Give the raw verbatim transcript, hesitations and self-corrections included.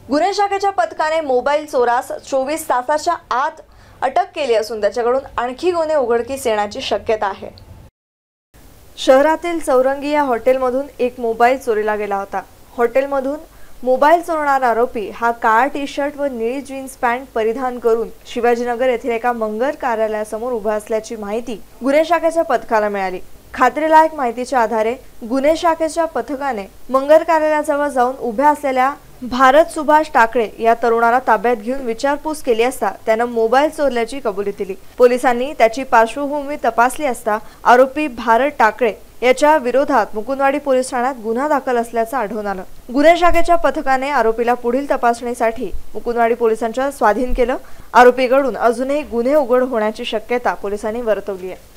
गुन्हे शाखेच्या पथकाने मोबाईल चोरास चोवीस तासाच्या आत अटक केली असून त्याच्याकडून आणखी गुन्हे उघडकीस येण्याची शक्यता आहे। शहरातील चौरंगी या हॉटेलमधून एक मोबाईल चोरीला गेला होता। हॉटेलमधून मोबाईल चोरणारा आरोपी हा काळा टी शर्ट व निळी जीन्स पॅन्ट परिधान करून शिवाजीनगर येथील एका मंगल कार्यालयासमोर उभा असल्याची माहिती गुन्हे शाखेच्या पथकाला मिळाली। खात्रीलायक माहितीच्या आधारे गुन्हे शाखेच्या पथकाने मंगल कार्यालयाजवळ जाऊन उभ्या असलेल्या भारत सुभाष टाकळे या तरुणाला ताब्यात घेऊन विचारपूस केली असता त्याने मोबाईल चोरल्याची कबुली दिली। पोलिसांनी त्याची पार्श्वभूमी तपासली असता आरोपी भारत टाकळे याच्या विरोधात मुकुंदवाडी पोलीस ठाण्यात गुन्हा दाखल असल्याचं आढळून आलं। गुन्हे शाखेच्या पथकाने आरोपीला पुढील तपासणीसाठी मुकुंदवाडी पोलिसांच्या स्वाधीन केलं। आरोपीकडून अजूनही गुन्हे उघड होण्याची शक्यता पोलिसांनी वर्तवली आहे।